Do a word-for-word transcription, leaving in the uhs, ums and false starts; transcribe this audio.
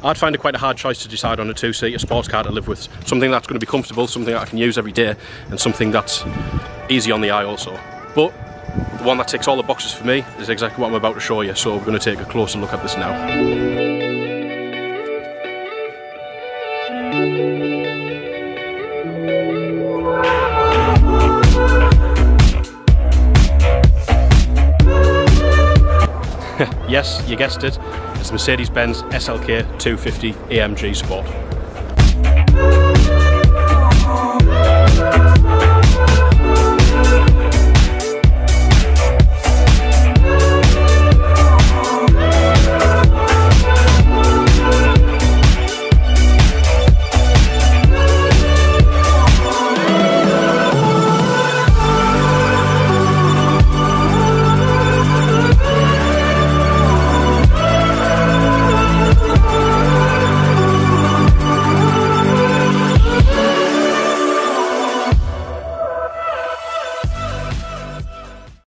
I'd find it quite a hard choice to decide on a two-seater sports car to live with. Something that's going to be comfortable, something that I can use every day, and something that's easy on the eye also. But the one that ticks all the boxes for me is exactly what I'm about to show you, so we're going to take a closer look at this now. Yes, you guessed it, it's the Mercedes-Benz S L K two fifty A M G Sport.